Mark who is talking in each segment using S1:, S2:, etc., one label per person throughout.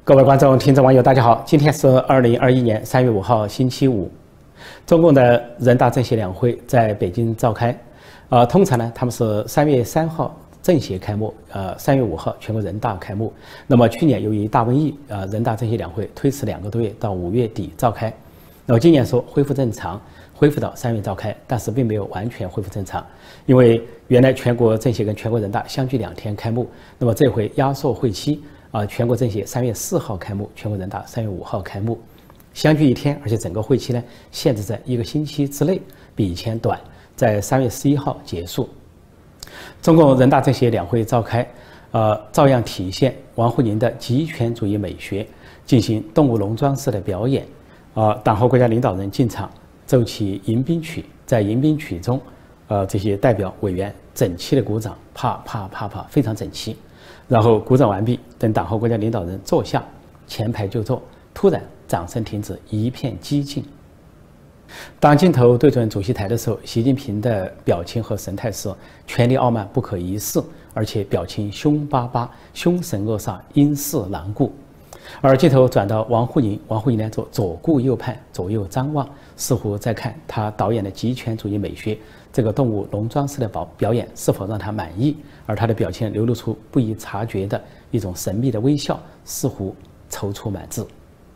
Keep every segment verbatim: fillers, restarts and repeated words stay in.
S1: 各位观众、听众、网友，大家好！今天是二零二一年三月五号，星期五。中共的人大政协两会在北京召开，呃，通常呢，他们是三月三号政协开幕，呃，三月五号全国人大开幕。那么去年由于大瘟疫，呃，人大政协两会推迟两个多月，到五月底召开。那么今年说恢复正常，恢复到三月召开，但是并没有完全恢复正常，因为原来全国政协跟全国人大相距两天开幕，那么这回压缩会期。 啊，全国政协三月四号开幕，全国人大三月五号开幕，相距一天，而且整个会期呢限制在一个星期之内，比以前短，在三月十一号结束。中共人大政协两会召开，呃，照样体现王沪宁的极权主义美学，进行动物农庄式的表演。啊、呃，党和国家领导人进场奏起迎宾曲，在迎宾曲中，呃，这些代表委员整齐的鼓掌，啪啪啪啪，非常整齐。 然后鼓掌完毕，等党和国家领导人坐下，前排就坐。突然，掌声停止，一片寂静。当镜头对准主席台的时候，习近平的表情和神态是权力傲慢不可一世，而且表情凶巴巴、凶神恶煞、阴势难顾。而镜头转到王沪宁，王沪宁呢左左顾右盼，左右张望，似乎在看他导演的极权主义美学。 这个动物农庄式的表表演是否让他满意？而他的表情流露出不易察觉的一种神秘的微笑，似乎踌躇满志。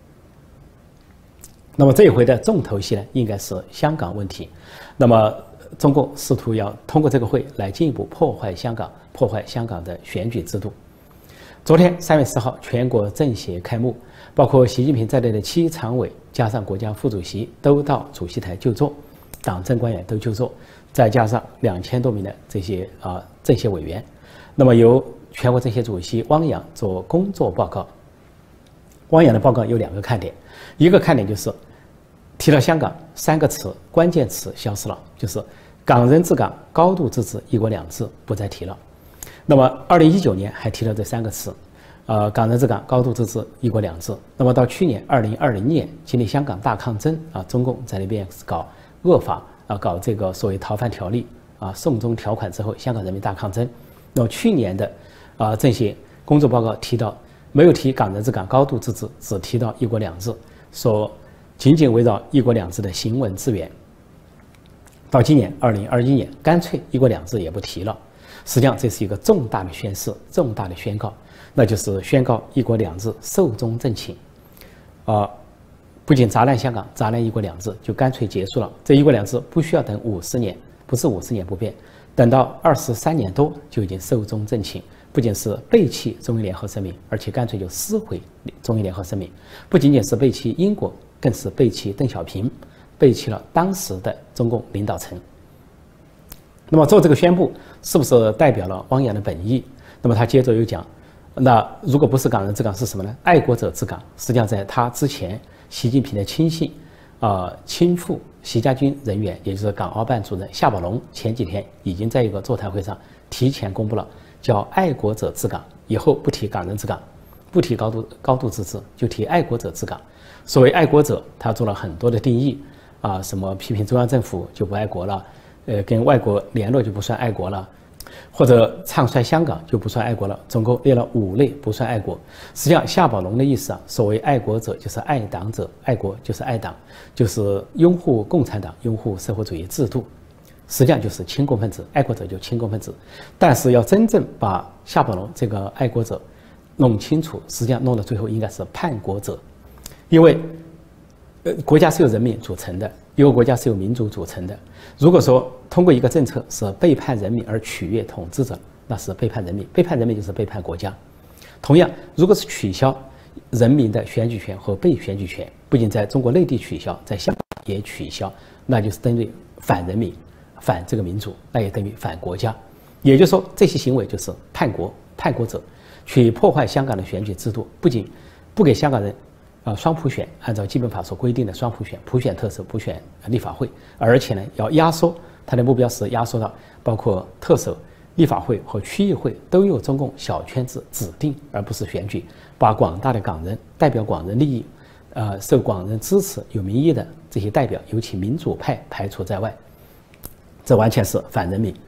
S1: 那么这一回的重头戏呢，应该是香港问题。那么中共试图要通过这个会来进一步破坏香港，破坏香港的选举制度。昨天三月十号，全国政协开幕，包括习近平在内的七常委加上国家副主席都到主席台就坐，党政官员都就坐。 再加上两千多名的这些啊政协委员，那么由全国政协主席汪洋做工作报告。汪洋的报告有两个看点，一个看点就是提到香港三个词，关键词消失了，就是港人治港、高度自治、一国两制不再提了。那么二零一九年还提了这三个词，呃，港人治港、高度自治、一国两制。那么到去年二零二零年，经历香港大抗争啊，中共在那边搞恶法。 啊，搞这个所谓逃犯条例啊，送中条款之后，香港人民大抗争。那么去年的啊政协工作报告提到，没有提港人治港、高度自治，只提到一国两制，说仅仅围绕一国两制的行文字源。到今年二零二一年，干脆一国两制也不提了。实际上这是一个重大的宣示，重大的宣告，那就是宣告一国两制寿终正寝。啊。 不仅砸烂香港，砸烂一国两制，就干脆结束了。这一国两制不需要等五十年，不是五十年不变，等到二十三年多就已经寿终正寝。不仅是背弃中英联合声明，而且干脆就撕毁中英联合声明。不仅仅是背弃英国，更是背弃邓小平，背弃了当时的中共领导层。那么做这个宣布，是不是代表了汪洋的本意？那么他接着又讲，那如果不是港人治港是什么呢？爱国者治港。实际上在他之前。 习近平的亲信，啊、呃，亲赴习家军人员，也就是港澳办主任夏宝龙，前几天已经在一个座谈会上提前公布了，叫“爱国者治港”，以后不提港人治港，不提高度高度自治，就提爱国者治港。所谓爱国者，他做了很多的定义啊，什么批评中央政府就不爱国了，呃，跟外国联络就不算爱国了。 或者唱衰香港就不算爱国了，总共列了五类不算爱国。实际上，夏宝龙的意思啊，所谓爱国者就是爱党者，爱国就是爱党，就是拥护共产党、拥护社会主义制度，实际上就是亲共分子。爱国者就亲共分子，但是要真正把夏宝龙这个爱国者弄清楚，实际上弄到最后应该是叛国者，因为呃国家是由人民组成的。 一个国家是由民主组成的。如果说通过一个政策是背叛人民而取悦统治者，那是背叛人民。背叛人民就是背叛国家。同样，如果是取消人民的选举权和被选举权，不仅在中国内地取消，在香港也取消，那就是针对反人民、反这个民主，那也等于反国家。也就是说，这些行为就是叛国、叛国者，去破坏香港的选举制度，不仅不给香港人。 啊，双普选按照基本法所规定的双普选，普选特首，普选立法会，而且呢要压缩，它的目标是压缩到包括特首、立法会和区议会都由中共小圈子指定，而不是选举，把广大的港人代表广人利益，呃，受广人支持、有民意的这些代表，尤其民主派排除在外，这完全是反人民、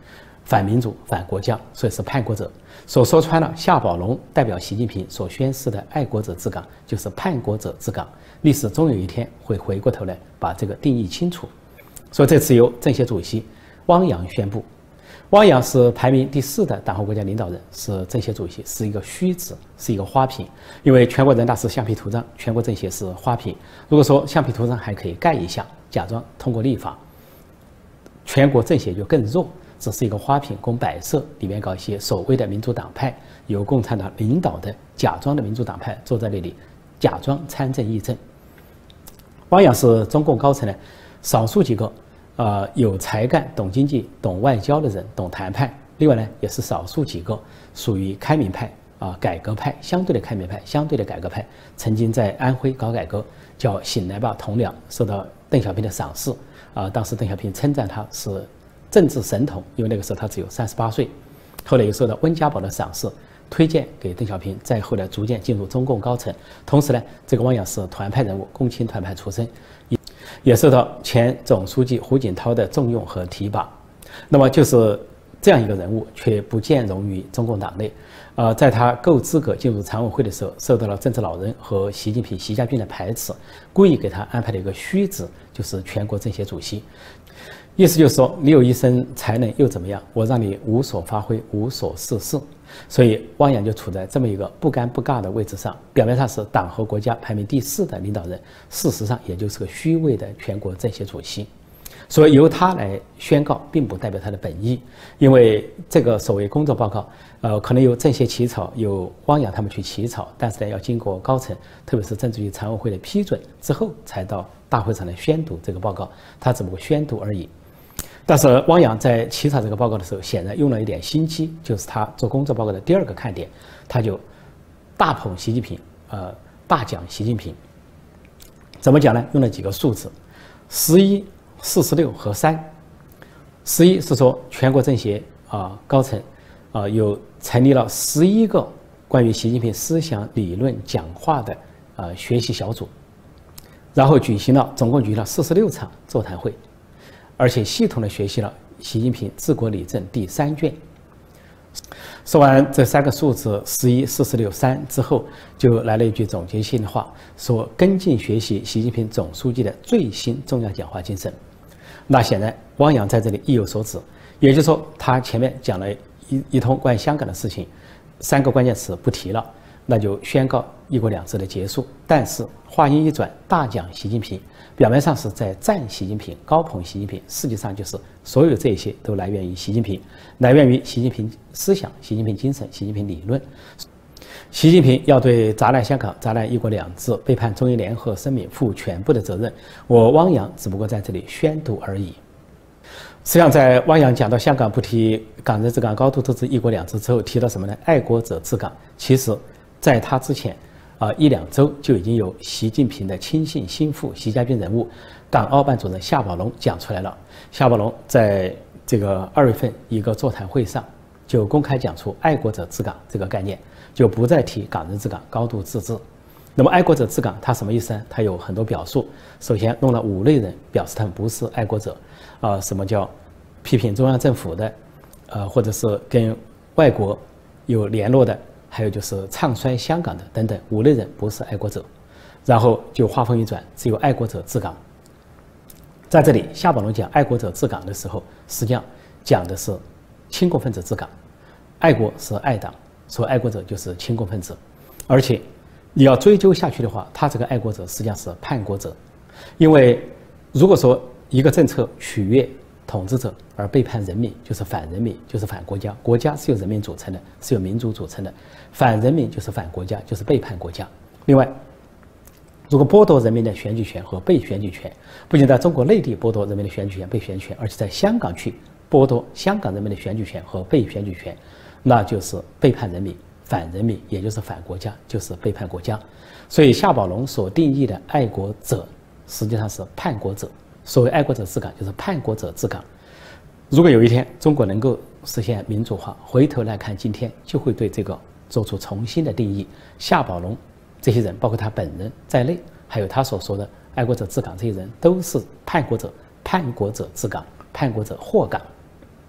S1: 反民主、反国家，所以是叛国者。所说穿了，夏宝龙代表习近平所宣示的爱国者治港，就是叛国者治港。历史终有一天会回过头来把这个定义清楚。所以这次由政协主席汪洋宣布，汪洋是排名第四的党和国家领导人，是政协主席，是一个虚职，是一个花瓶。因为全国人大是橡皮图章，全国政协是花瓶。如果说橡皮图章还可以盖一下，假装通过立法，全国政协就更弱，只是一个花瓶供摆设，里面搞一些所谓的民主党派，由共产党领导的假装的民主党派坐在那里，假装参政议政。汪洋是中共高层的少数几个呃有才干、懂经济、懂外交的人，懂谈判。另外呢，也是少数几个属于开明派啊、呃、改革派，相对的开明派，相对的改革派，曾经在安徽搞改革，叫醒来吧同僚，受到邓小平的赏识啊、呃。当时邓小平称赞他是政治神童，因为那个时候他只有三十八岁。后来又受到温家宝的赏识，推荐给邓小平，再后来逐渐进入中共高层。同时呢，这个汪洋是团派人物，共青团派出身，也也受到前总书记胡锦涛的重用和提拔。那么就是这样一个人物，却不见容于中共党内。呃，在他够资格进入常委会的时候，受到了政治老人和习近平、习家军的排斥，故意给他安排了一个虚职，就是全国政协主席。意思就是说，你有一身才能又怎么样？我让你无所发挥，无所事事。所以汪洋就处在这么一个不尴不尬的位置上，表面上是党和国家排名第四的领导人，事实上也就是个虚位的全国政协主席。所以由他来宣告，并不代表他的本意，因为这个所谓工作报告，呃，可能由政协起草，由汪洋他们去起草，但是呢，要经过高层，特别是政治局常委会的批准之后，才到大会上来宣读这个报告。他只不过宣读而已。但是汪洋在起草这个报告的时候，显然用了一点心机，就是他做工作报告的第二个看点，他就大捧习近平，呃，大讲习近平。怎么讲呢？用了几个数字：十一、四十六和三。十一是说全国政协啊、呃、高层啊、呃、有成立了十一个关于习近平思想理论讲话的呃学习小组，然后举行了总共举行了四十六场座谈会。而且系统的学习了《习近平治国理政》第三卷。说完这三个数字十一、四十六、三之后，就来了一句总结性的话，说跟进学习习近平总书记的最新重要讲话精神。那显然汪洋在这里意有所指，也就是说，他前面讲了一一通关于香港的事情，三个关键词不提了，那就宣告一国两制的结束。但是话音一转，大讲习近平。表面上是在赞习近平、高捧习近平，实际上就是所有这些都来源于习近平，来源于习近平思想、习近平精神、习近平理论。习近平要对砸烂香港、砸烂一国两制、背叛中英联合声明负全部的责任。我汪洋只不过在这里宣读而已。实际上，在汪洋讲到香港不提港人治港、高度自治、一国两制之后，提到什么呢？爱国者治港。其实，在他之前。啊、呃，一两周就已经有习近平的亲信心腹、习家军人物，港澳办主任夏宝龙讲出来了。夏宝龙在这个二月份一个座谈会上，就公开讲出爱国者治港这个概念，就不再提港人治港、高度自治。那么爱国者治港，它什么意思呢？它有很多表述。首先弄了五类人，表示他们不是爱国者，啊、呃，什么叫批评中央政府的，呃，或者是跟外国有联络的。还有就是唱衰香港的等等五类人不是爱国者，然后就话锋一转，只有爱国者治港。在这里，夏宝龙讲爱国者治港的时候，实际上讲的是亲共分子治港，爱国是爱党，说爱国者就是亲共分子。而且你要追究下去的话，他这个爱国者实际上是叛国者，因为如果说一个政策取悦统治者而背叛人民，就是反人民，就是反国家。国家是由人民组成的，是由民主组成的。反人民就是反国家，就是背叛国家。另外，如果剥夺人民的选举权和被选举权，不仅在中国内地剥夺人民的选举权、被选举权，而且在香港去剥夺香港人民的选举权和被选举权，那就是背叛人民、反人民，也就是反国家，就是背叛国家。所以夏宝龙所定义的爱国者，实际上是叛国者。所谓爱国者治港，就是叛国者治港。如果有一天中国能够实现民主化，回头来看今天，就会对这个做出重新的定义。夏宝龙这些人，包括他本人在内，还有他所说的爱国者治港这些人，都是叛国者、叛国者治港、叛国者祸港。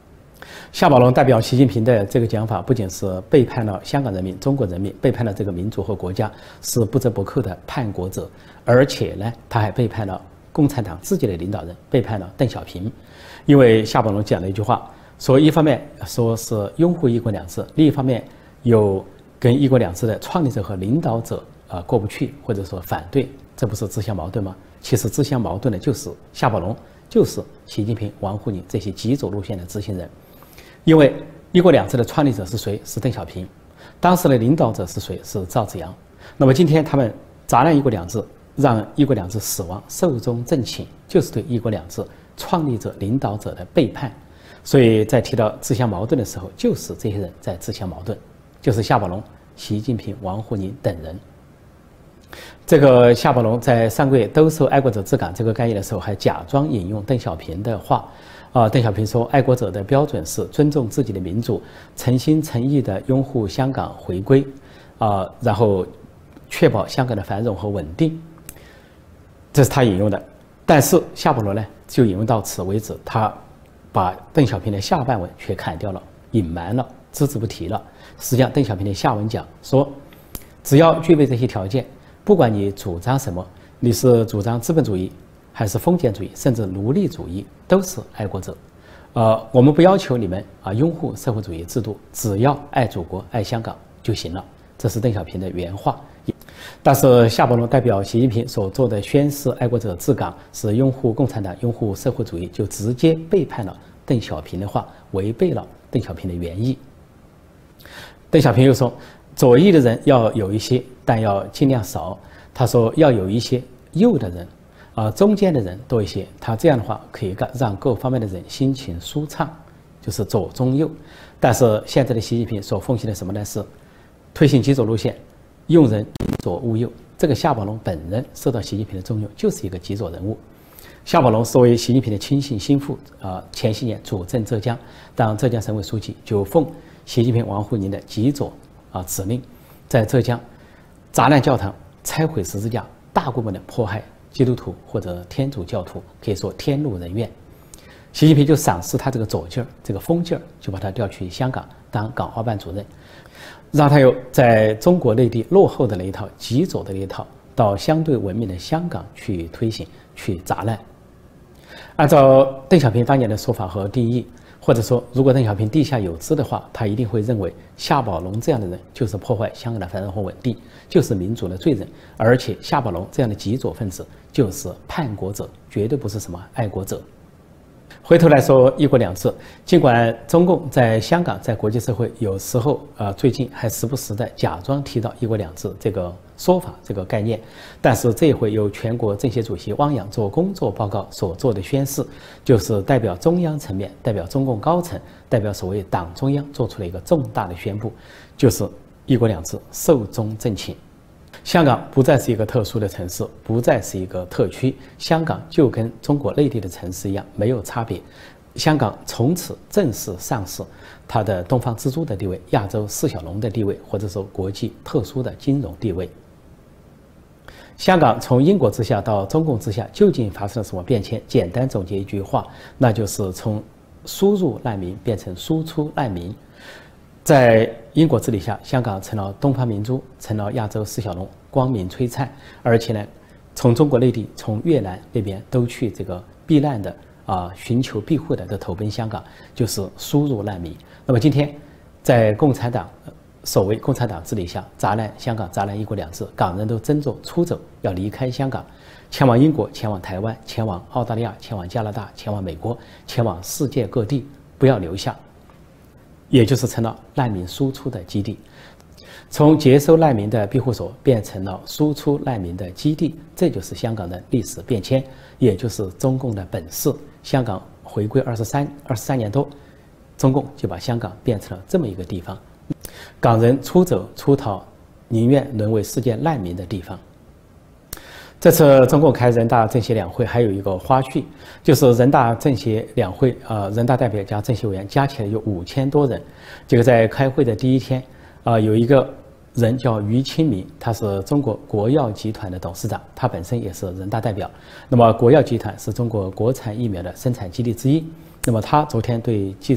S1: 夏宝龙代表习近平的这个讲法，不仅是背叛了香港人民、中国人民，背叛了这个民族和国家，是不折不扣的叛国者，而且呢，他还背叛了共产党自己的领导人，背叛了邓小平。因为夏宝龙讲了一句话，说一方面说是拥护一国两制，另一方面有跟一国两制的创立者和领导者啊、呃、过不去，或者说反对，这不是自相矛盾吗？其实自相矛盾的就是夏宝龙，就是习近平、王沪宁这些极左路线的执行人。因为一国两制的创立者是谁？是邓小平。当时的领导者是谁？是赵紫阳。那么今天他们砸烂一国两制，让一国两制死亡，寿终正寝，就是对一国两制创立者、领导者的背叛。所以在提到自相矛盾的时候，就是这些人在自相矛盾，就是夏宝龙、习近平、王沪宁等人。这个夏宝龙在上个月兜售爱国者治港这个概念的时候，还假装引用邓小平的话。啊，邓小平说，爱国者的标准是尊重自己的民主，诚心诚意地拥护香港回归，啊，然后确保香港的繁荣和稳定。这是他引用的。但是夏宝龙呢，就引用到此为止，他把邓小平的下半文却砍掉了，隐瞒了，只字不提了。实际上，邓小平的下文讲说，只要具备这些条件，不管你主张什么，你是主张资本主义，还是封建主义，甚至奴隶主义，都是爱国者。呃，我们不要求你们啊拥护社会主义制度，只要爱祖国、爱香港就行了。这是邓小平的原话。但是夏宝龙代表习近平所做的宣示爱国者治港，是拥护共产党、拥护社会主义，就直接背叛了邓小平的话，违背了邓小平的原意。邓小平又说，左翼的人要有一些，但要尽量少。他说要有一些右的人。啊，中间的人多一些，他这样的话可以让各方面的人心情舒畅，就是左中右。但是现在的习近平所奉行的什么呢？是推行极左路线，用人宁左勿右。这个夏宝龙本人受到习近平的重用，就是一个极左人物。夏宝龙是为习近平的亲信心腹，啊，前些年主政浙江，当浙江省委书记，就奉习近平、王沪宁的极左啊指令，在浙江砸烂教堂、拆毁十字架，大规模的迫害基督徒或者天主教徒，可以说天怒人怨。习近平就赏识他这个左劲儿、这个疯劲儿，就把他调去香港当港澳办主任，让他有在中国内地落后的那一套、极左的那一套，到相对文明的香港去推行、去砸烂。按照邓小平当年的说法和定义，或者说如果邓小平地下有知的话，他一定会认为夏宝龙这样的人就是破坏香港的繁荣和稳定，就是民主的罪人，而且夏宝龙这样的极左分子就是叛国者，绝对不是什么爱国者。回头来说一国两制，尽管中共在香港、在国际社会有时候呃最近还时不时的假装提到一国两制这个说法、这个概念，但是这一回由全国政协主席汪洋做工作报告所做的宣示，就是代表中央层面、代表中共高层、代表所谓党中央做出了一个重大的宣布，就是一国两制寿终正寝。香港不再是一个特殊的城市，不再是一个特区，香港就跟中国内地的城市一样，没有差别。香港从此正式上市它的东方之珠的地位、亚洲四小龙的地位，或者说国际特殊的金融地位。香港从英国之下到中共之下，究竟发生了什么变迁？简单总结一句话，那就是从输入难民变成输出难民。在英国治理下，香港成了东方明珠，成了亚洲四小龙，光明璀璨。而且呢，从中国内地、从越南那边都去这个避难的啊，寻求庇护的，都投奔香港，就是输入难民。那么今天，在共产党所谓共产党治理下，砸烂香港，砸烂一国两制，港人都争着出走，要离开香港，前往英国，前往台湾，前往澳大利亚，前往加拿大，前往美国，前往世界各地，不要留下。也就是成了难民输出的基地，从接收难民的庇护所变成了输出难民的基地，这就是香港的历史变迁，也就是中共的本事。香港回归二十三二十三年多，中共就把香港变成了这么一个地方，港人出走出逃，宁愿沦为世界难民的地方。这次中共开人大政协两会还有一个花絮，就是人大政协两会啊、呃，人大代表加政协委员加起来有五千多人。这个在开会的第一天啊、呃，有一个人叫于清明，他是中国国药集团的董事长，他本身也是人大代表。那么国药集团是中国国产疫苗的生产基地之一。那么他昨天对记者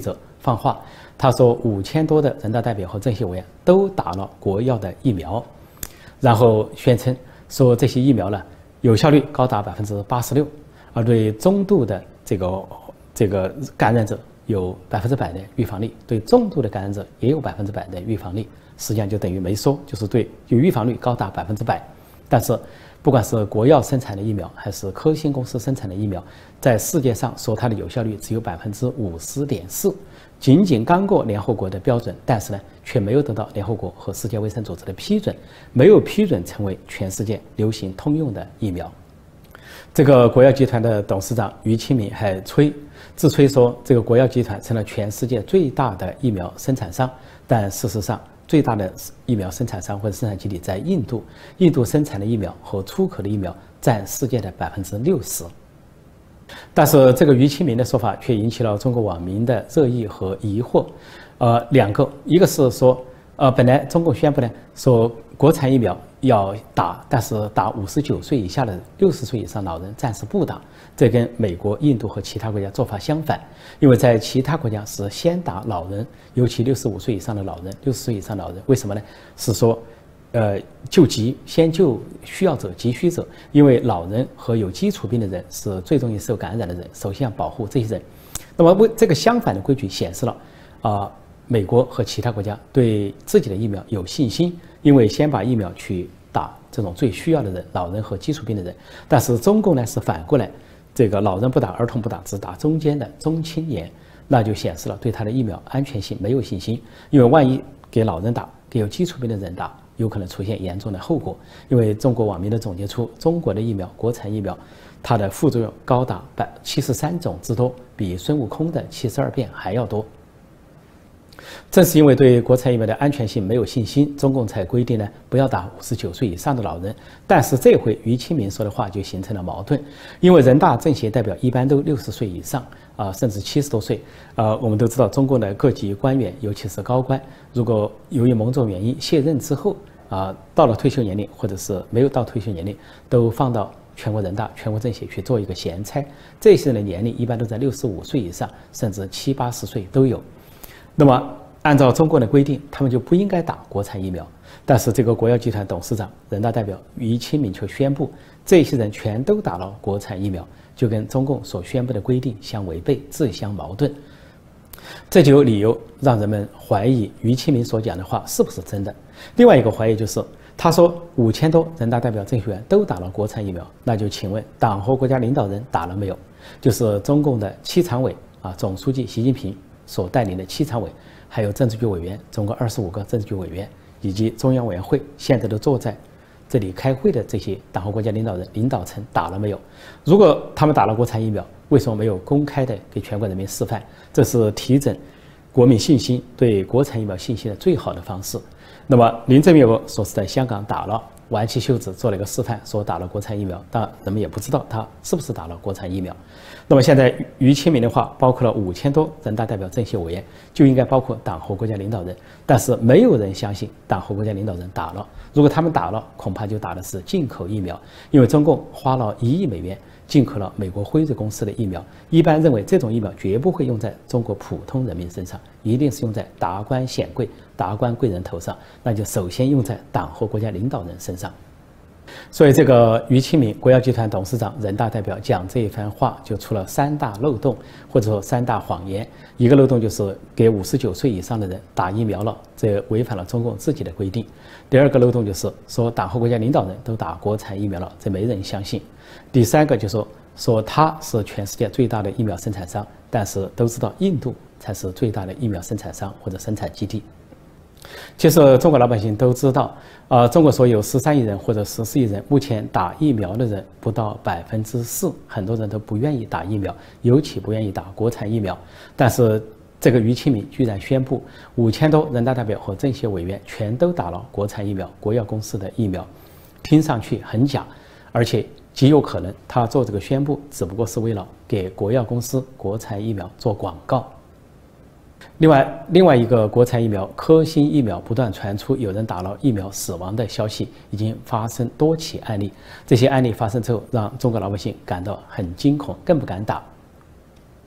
S1: 放话，他说五千多的人大代表和政协委员都打了国药的疫苗，然后宣称说这些疫苗呢有效率高达百分之八十六，而对中度的这个这个感染者有百分之百的预防力，对重度的感染者也有百分之百的预防力，实际上就等于没说，就是对有预防率高达百分之百。但是，不管是国药生产的疫苗，还是科兴公司生产的疫苗，在世界上说它的有效率只有百分之五十点四，仅仅刚过联合国的标准，但是呢，却没有得到联合国和世界卫生组织的批准，没有批准成为全世界流行通用的疫苗。这个国药集团的董事长于清明还吹自吹说，这个国药集团成了全世界最大的疫苗生产商，但事实上，最大的疫苗生产商或者生产基地在印度，印度生产的疫苗和出口的疫苗占世界的百分之六十。但是这个于清明的说法却引起了中国网民的热议和疑惑。呃，两个，一个是说，呃，本来中共宣布呢，说国产疫苗要打，但是打五十九岁以下的六十岁以上老人暂时不打，这跟美国、印度和其他国家做法相反。因为在其他国家是先打老人，尤其六十五岁以上的老人、六十岁以上老人，为什么呢？是说，呃，救急，先救需要者、急需者，因为老人和有基础病的人是最容易受感染的人，首先要保护这些人。那么为这个相反的规矩显示了，啊、呃，美国和其他国家对自己的疫苗有信心，因为先把疫苗去打这种最需要的人，老人和基础病的人。但是中共呢是反过来，这个老人不打，儿童不打，只打中间的中青年，那就显示了对他的疫苗安全性没有信心。因为万一给老人打，给有基础病的人打，有可能出现严重的后果。因为中国网民的总结出，中国的疫苗，国产疫苗，它的副作用高达百七十三种之多，比孙悟空的七十二变还要多。正是因为对国产疫苗的安全性没有信心，中共才规定呢不要打五十九岁以上的老人。但是这回于清明说的话就形成了矛盾，因为人大政协代表一般都六十岁以上啊、呃，甚至七十多岁。呃，我们都知道中共的各级官员，尤其是高官，如果由于某种原因卸任之后啊、呃，到了退休年龄，或者是没有到退休年龄，都放到全国人大、全国政协去做一个闲差。这些人的年龄一般都在六十五岁以上，甚至七八十岁都有。那么，按照中国的规定，他们就不应该打国产疫苗。但是，这个国药集团董事长、人大代表于清明却宣布，这些人全都打了国产疫苗，就跟中共所宣布的规定相违背，自相矛盾。这就有理由让人们怀疑于清明所讲的话是不是真的。另外一个怀疑就是，他说五千多人大代表、政协委员都打了国产疫苗，那就请问党和国家领导人打了没有？就是中共的七常委啊，总书记习近平所带领的七常委，还有政治局委员，总共二十五个政治局委员，以及中央委员会现在都坐在这里开会的这些党和国家领导人、领导层打了没有？如果他们打了国产疫苗，为什么没有公开的给全国人民示范？这是提振国民信心、对国产疫苗信心的最好的方式。那么林郑月娥说是在香港打了，挽起袖子做了一个示范，说打了国产疫苗，但人们也不知道他是不是打了国产疫苗。那么现在于清明的话，包括了五千多人大代表、政协委员，就应该包括党和国家领导人，但是没有人相信党和国家领导人打了。如果他们打了，恐怕就打的是进口疫苗，因为中共花了一亿美元进口了美国辉瑞公司的疫苗，一般认为这种疫苗绝不会用在中国普通人民身上，一定是用在达官显贵、达官贵人头上，那就首先用在党和国家领导人身上。所以，这个于清明国药集团董事长、人大代表讲这一番话，就出了三大漏洞，或者说三大谎言。一个漏洞就是给五十九岁以上的人打疫苗了，这违反了中共自己的规定。第二个漏洞就是说党和国家领导人都打国产疫苗了，这没人相信。第三个就是说说他是全世界最大的疫苗生产商，但是都知道印度才是最大的疫苗生产商或者生产基地。其实中国老百姓都知道，呃，中国所有十三亿人或者十四亿人，目前打疫苗的人不到百分之四，很多人都不愿意打疫苗，尤其不愿意打国产疫苗。但是这个于清明居然宣布，五千多人大代表和政协委员全都打了国产疫苗，国药公司的疫苗，听上去很假，而且极有可能他做这个宣布只不过是为了给国药公司国产疫苗做广告。另外，另外一个国产疫苗科兴疫苗不断传出有人打了疫苗死亡的消息，已经发生多起案例。这些案例发生之后，让中国老百姓感到很惊恐，更不敢打。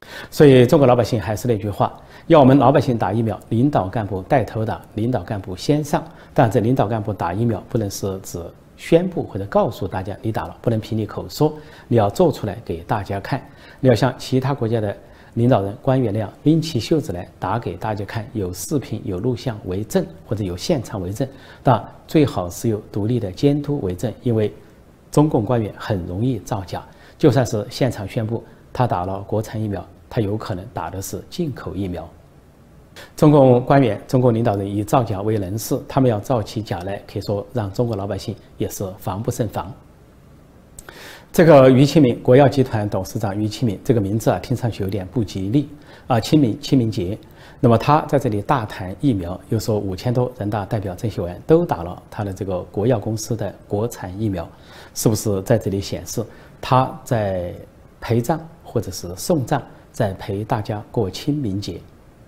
S1: 所以中国老百姓还是那句话，要我们老百姓打疫苗，领导干部带头打，领导干部先上。但这领导干部打疫苗不能是指宣布或者告诉大家你打了，不能凭你口说，你要做出来给大家看。你要像其他国家的领导人、官员那样拎起袖子来打给大家看，有视频、有录像为证，或者有现场为证。但最好是有独立的监督为证，因为中共官员很容易造假。就算是现场宣布他打了国产疫苗，他有可能打的是进口疫苗。中共官员、中共领导人以造假为人事，他们要造起假来，可以说让中国老百姓也是防不胜防。这个于启敏，国药集团董事长于启敏，这个名字啊，听上去有点不吉利啊，清明清明节。那么他在这里大谈疫苗，又说五千多人大代表政协委员都打了他的这个国药公司的国产疫苗，是不是在这里显示他在陪葬或者是送葬，在陪大家过清明节？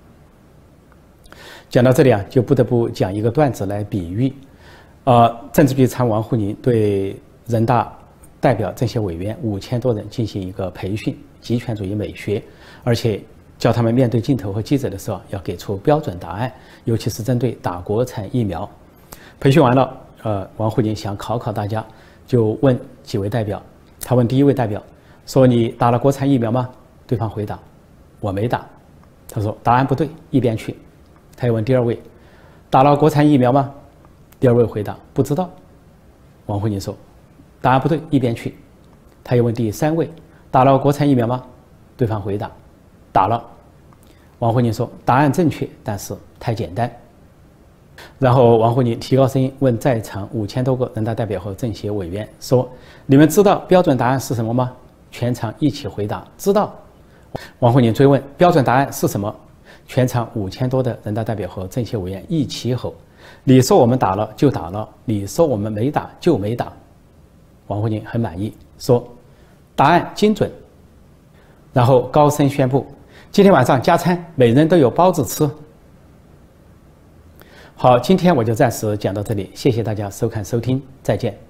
S1: 讲到这里啊，就不得不讲一个段子来比喻，呃，政治局常委王沪宁对人大代表政协委员五千多人进行一个培训，极权主义美学，而且叫他们面对镜头和记者的时候要给出标准答案，尤其是针对打国产疫苗。培训完了，呃，王沪宁想考考大家，就问几位代表，他问第一位代表说：“你打了国产疫苗吗？”对方回答：“我没打。”他说：“答案不对，一边去。”他又问第二位：“打了国产疫苗吗？”第二位回答：“不知道。”王沪宁说：“答案不对，一边去。”他又问第三位：“打了国产疫苗吗？”对方回答：“打了。”王沪宁说：“答案正确，但是太简单。”然后王沪宁提高声音问在场五千多个人大代表和政协委员说：“你们知道标准答案是什么吗？”全场一起回答：“知道。”王沪宁追问：“标准答案是什么？”全场五千多的人大代表和政协委员一起吼：“你说我们打了就打了，你说我们没打就没打。”王沪宁很满意，说：“答案精准。”然后高声宣布：“今天晚上加餐，每人都有包子吃。”好，今天我就暂时讲到这里，谢谢大家收看收听，再见。